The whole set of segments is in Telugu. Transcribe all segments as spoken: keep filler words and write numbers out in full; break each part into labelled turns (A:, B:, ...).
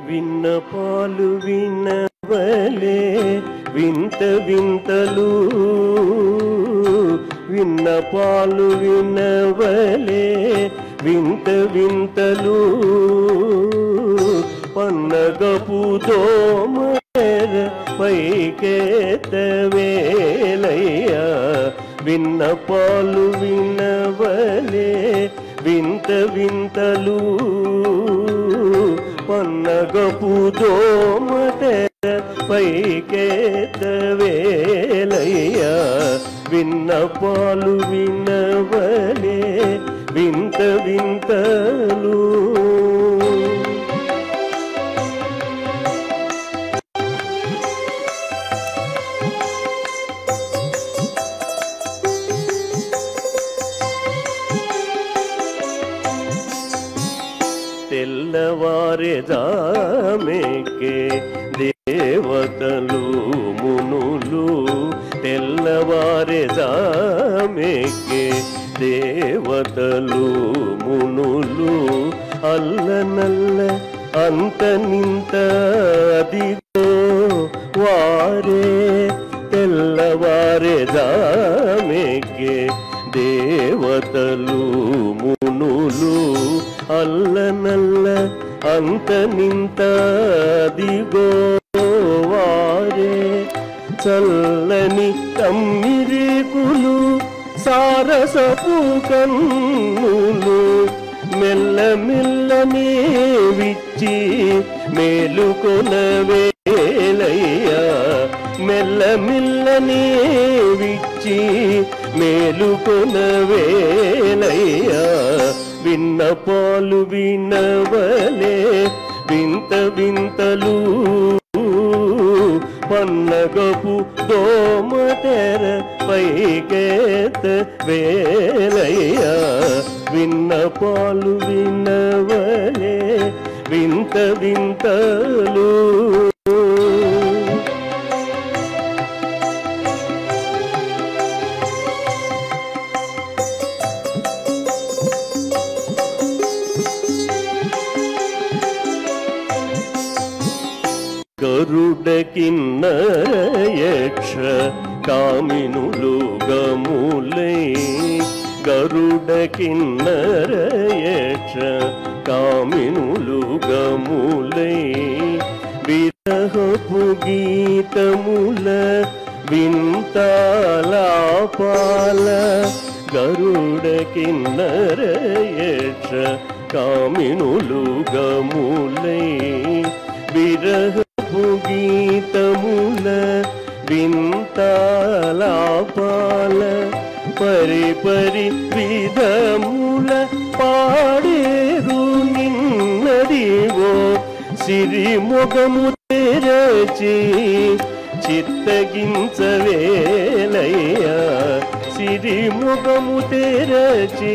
A: విన్నపాలు వినవలే వింత వింతలు విన్నపాలు వినవలే వింత వింతలు పన్నగపు దోమర పైకెత్తవేలయ్యా విన్నపాలు వినవలే వింత వింతలు పన్నగపు దోమర పైకెత్తవేలయ్యా విన్నపాలు వినవలే వింత వింతలు తెల్లవారెజామెకే దేవతలు మునులు తెల్లవారెజామెకే దేవతలు మునులు అల్లనల్ల అంత నింత అదిగో వారే తెల్లవారెజామెకే దేవతలు మునులు అల్లనల్ల అంత నింత అదిగో వారే చల్లని తమ్మిరేకులు సారసపు కన్నులు మెల్ల మెల్లనే విచ్చి మేలుకొనవేలయ్యా మెల్ల మెల్లనే విచ్చి మేలుకొనవేలయ్యా విన్నపాలు వినవలే వింత వింతలు పన్నగపు దోమతెర పైకెత్తవేలయ్యా విన్నపాలు వినవలే వింత వింతలు గరుడ కిన్నర యక్ష కామినులు గములై గరుడ కిన్నర యక్ష కామినులు గములై విరహపు గీతముల వింతాలాపాల గరుడ కిన్నర యక్ష కామినులు గములై విరహపు గీతముల వింతాలాపాల పరి పరి విధముల పాడేరు నిన్నదివో సిరిముఖము తెరచి చిత్తగించవేలయ్యా సిరిముఖము తెరచి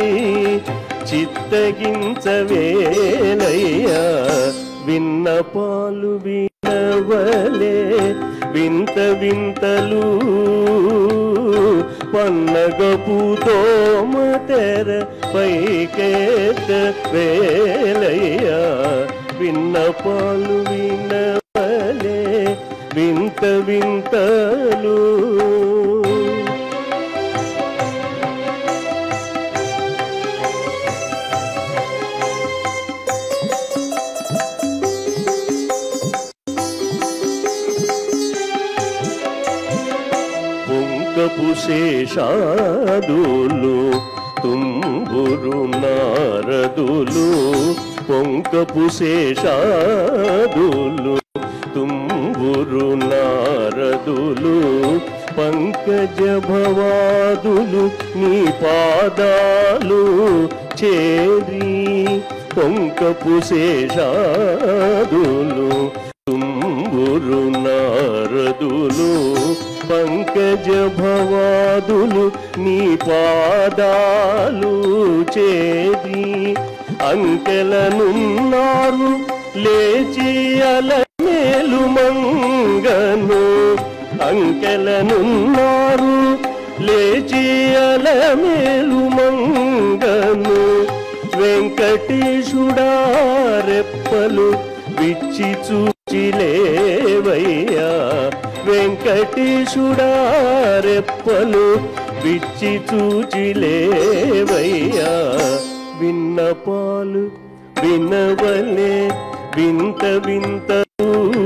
A: చిత్తగించవేలయ్యా విన్నపాలు వినవలే వింత వింతలు పన్నగపు దోమతెర పైకెత్తవేలయ్యా విన్నపాలు వినవలే వింత వింతలు పొంకపు శేషాదులు తుంబురు నారదులు పొంకపు శేషాదులు తుంబురు నారదులు పంకజ భవాదులు నీ పాదాలు చేరి పొంకపు శేషాదులు తుంబురు నారదులు పంకజ భవాదులు నీ పాదాలు చేరి అంకెలనున్నారు లేచి అలమేలు మంగను అంకెలనున్నారు లేచి అలమేలు మంగను వెంక వెంకటేశుడా రెప్పలు విచ్చి చూచిలేవయ్యా వెంకటేశుడా రెప్పలు విచ్చి చూచిలేవయ్యా విన్నపాలు వినవలే వింత వింతలు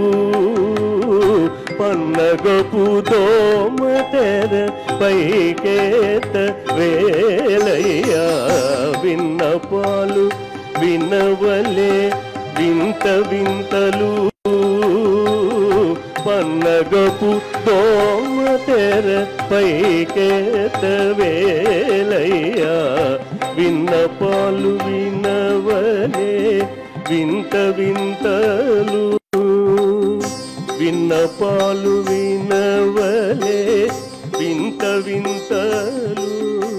A: పన్నగపు దోమ తెర పైకేత వేలయ్యా విన్నపాలు వినవలే వింత వింతలు పన్నగపు దోమ తెర పైకేత వేలయ్యా విన్నపాలు వినవలే వింత వింతలు విన్నపాలు వినవలే వింత వింతలు.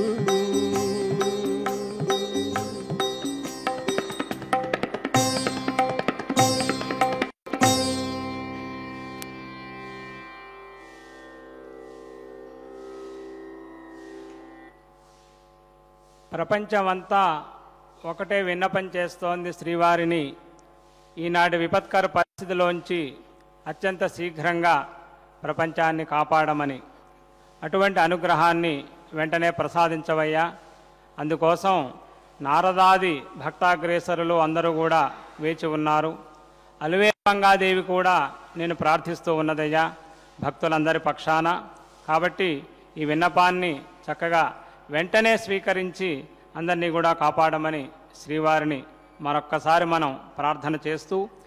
B: ప్రపంచమంతా ఒకటే విన్నపం చేస్తోంది శ్రీవారిని ఈనాటి విపత్కర పరిస్థితిలోంచి అత్యంత శీఘ్రంగా ప్రపంచాన్ని కాపాడమని. అటువంటి అనుగ్రహాన్ని వెంటనే ప్రసాదించవయ్యా. అందుకోసం నారదాది భక్తాగ్రేసరులు అందరూ కూడా వేచి ఉన్నారు. అలువేలంగాదేవి కూడా నేను ప్రార్థిస్తూ ఉన్నదయ్యా భక్తులందరి పక్షాన. కాబట్టి ఈ విన్నపాన్ని చక్కగా వెంటనే స్వీకరించి అందరినీ కూడా కాపాడమని శ్రీవారిని మరొక్కసారి మనం ప్రార్థన చేస్తూ